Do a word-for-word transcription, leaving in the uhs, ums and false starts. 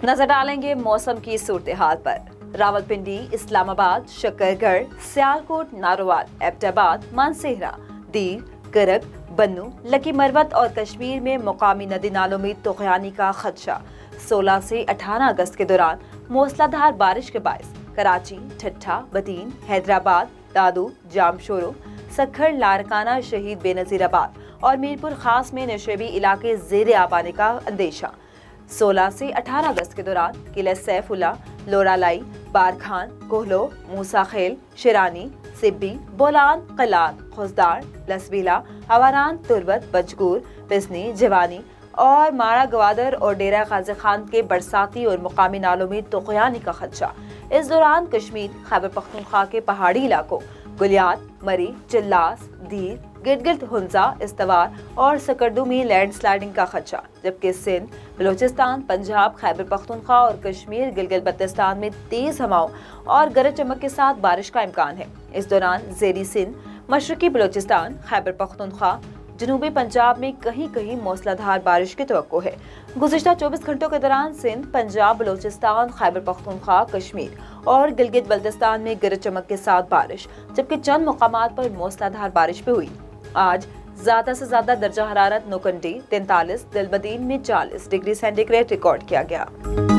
नजर डालेंगे मौसम की सूरत हाल पर। रावलपिंडी, इस्लामाबाद, शकरगढ़, सियालकोट, नारोवाल, एबटाबाद, मानसेहरा, दीव, करक, बन्नू, लकी मरवत और कश्मीर में मुकामी नदी नालों में तुगयानी का खदशा। सोलह से अठारह अगस्त के दौरान मूसलाधार बारिश के बायस कराची, ठट्ठा, बदीन, हैदराबाद, दादू, जामशोरो, सखर, लारकाना, शहीद बेनजीराबाद और मीरपुर खास में नशेबी इलाके जेर आब आने का अंदेशा। सोलह से अठारह अगस्त के दौरान किले सैफुल्ला, लोरालाई, बारखान, कोहलो, मूसा खेल, शिरानी, सिब्बी, बोलान, कलान, खुजदार, लसबीला, हवारान, तुरबत, बजगूर, बिस्नी, जवानी और मारा गवादर और डेरा गाजी खान के बरसाती और मुकामी नालों में तुगयानी का खदशा। इस दौरान कश्मीर, खैबर पख्तूनख्वा के पहाड़ी इलाकों गुलियात, मरी, चिल्लास, दीर, गिलगित, हुंजा, इस्तवार और सकरदू में लैंडस्लाइडिंग का खदशा, जबकि सिंध, बलूचिस्तान, पंजाब, खैबर पख्तूनख्वा और कश्मीर, गिलगित बल्तिस्तान में तेज हवाओं और गरज चमक के साथ बारिश का इम्कान है। इस दौरान ज़ेरी सिंध, मशरकी बलूचिस्तान, खैबर पख्तूनख्वा, जनूबी पंजाब में कहीं कहीं मूसलाधार बारिश की तवक्को है। गुज़िश्ता चौबीस घंटों के दौरान सिंध, पंजाब, बलूचिस्तान, खैबर पख्तूनख्वा, कश्मीर और गिलगित बल्तिस्तान में गरज चमक के साथ बारिश, जबकि चंद मुकामात पर मूसलाधार बारिश भी हुई। आज ज्यादा से ज्यादा दर्जा हरारत नौकंडी तैंतालीस, दिलबदीन में चालीस डिग्री सेंटीग्रेड रिकॉर्ड किया गया।